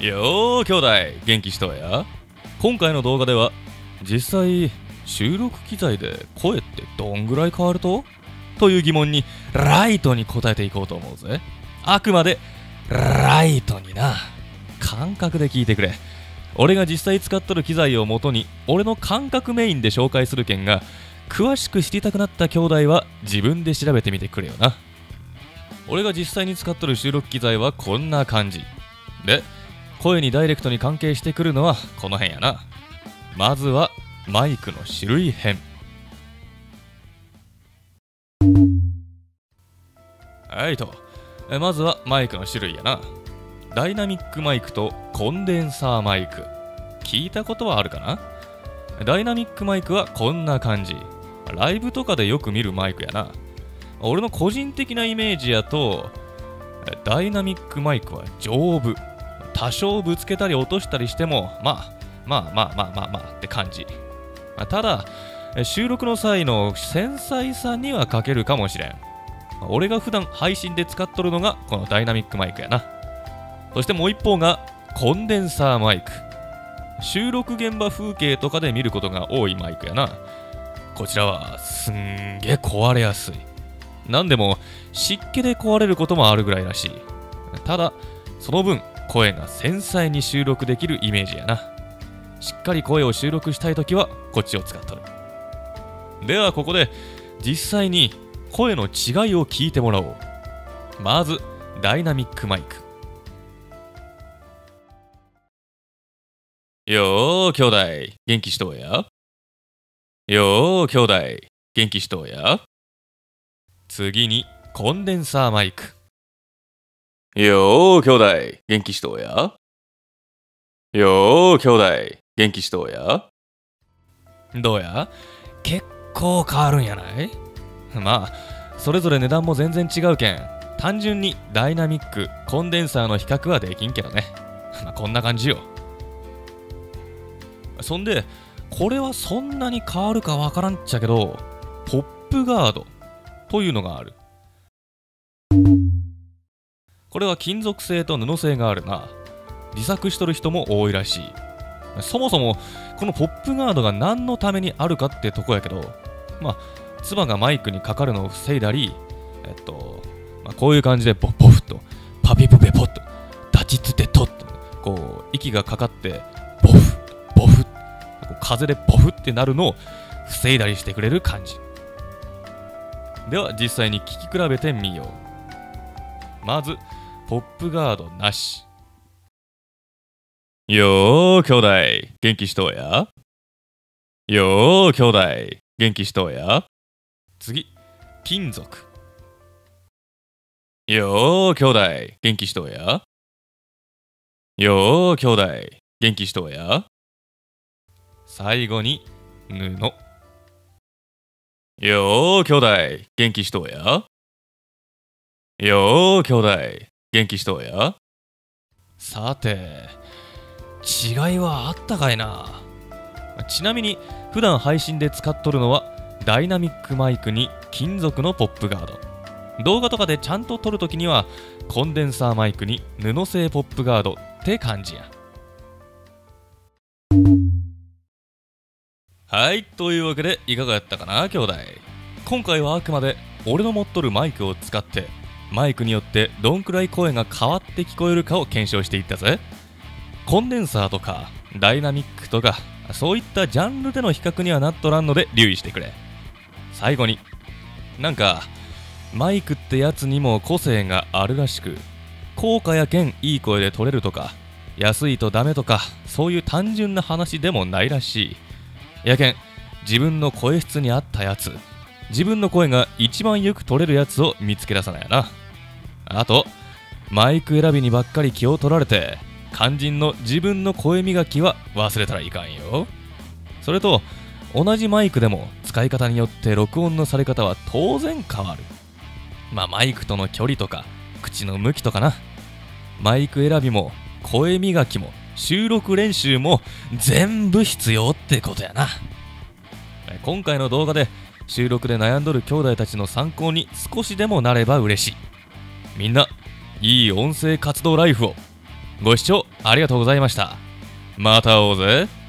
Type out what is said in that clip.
よー兄弟元気しとうや。今回の動画では実際収録機材で声ってどんぐらい変わるという疑問にライトに答えていこうと思うぜ。あくまでライトにな。感覚で聞いてくれ。俺が実際使っとる機材をもとに俺の感覚メインで紹介するけんが、詳しく知りたくなった兄弟は自分で調べてみてくれよな。俺が実際に使っとる収録機材はこんな感じで、声にダイレクトに関係してくるのはこの辺やな。まずはマイクの種類編。はいと、まずはマイクの種類やな。ダイナミックマイクとコンデンサーマイク、聞いたことはあるかな。ダイナミックマイクはこんな感じ。ライブとかでよく見るマイクやな。俺の個人的なイメージやと、ダイナミックマイクは丈夫、多少ぶつけたり落としたりしてもまあって感じ。ただ収録の際の繊細さには欠けるかもしれん。俺が普段配信で使っとるのがこのダイナミックマイクやな。そしてもう一方がコンデンサーマイク。収録現場風景とかで見ることが多いマイクやな。こちらはすんげえ壊れやすい。なんでも湿気で壊れることもあるぐらいらしい。ただその分声が繊細に収録できるイメージやな。しっかり声を収録したいときはこっちを使っとる。ではここで実際に声の違いを聞いてもらおう。まずダイナミックマイク。よー兄弟元気しとうや。よー兄弟元気しとうや。次にコンデンサーマイク。よー兄弟元気しとうや。よー兄弟元気しとうや。どうや、結構変わるんやない。まあそれぞれ値段も全然違うけん、単純にダイナミックコンデンサーの比較はできんけどね。まあこんな感じよ。そんでこれはそんなに変わるかわからんっちゃけど、ポップガードというのがある。これは金属製と布製があるな。自作しとる人も多いらしい。そもそもこのポップガードが何のためにあるかってとこやけど、まあ唾がマイクにかかるのを防いだり、こういう感じでボフとパピプペポッとダチツテトッとこう息がかかってボフ風でボフってなるのを防いだりしてくれる感じ。では実際に聞き比べてみよう。まずポップガードなし。よー兄弟元気しとうや。よー兄弟元気しとうや。次金属。よー兄弟元気しとうや。よー兄弟元気しとうや。最後に布。よー兄弟元気しとうや。よー兄弟元気しとうや。さて違いはあったかいな。ちなみに普段配信で使っとるのはダイナミックマイクに金属のポップガード。動画とかでちゃんと撮るときにはコンデンサーマイクに布製ポップガードって感じや。はい、というわけでいかがやったかな兄弟。今回はあくまで俺の持っとるマイクを使ってマイクによってどんくらい声が変わって聞こえるかを検証していったぜ。コンデンサーとかダイナミックとかそういったジャンルでの比較にはなっとらんので留意してくれ。最後になんかマイクってやつにも個性があるらしく、効果やけんいい声で取れるとか安いとダメとかそういう単純な話でもないらしい。やけん自分の声質に合ったやつ、自分の声が一番よく取れるやつを見つけ出さないやな。あとマイク選びにばっかり気を取られて肝心の自分の声磨きは忘れたらいかんよ。それと同じマイクでも使い方によって録音のされ方は当然変わる。マイクとの距離とか口の向きとかな。マイク選びも声磨きも収録練習も全部必要ってことやな。今回の動画で収録で悩んどる兄弟たちの参考に少しでもなれば嬉しい。みんないい音声活動ライフを。 ご視聴ありがとうございました。また会おうぜ。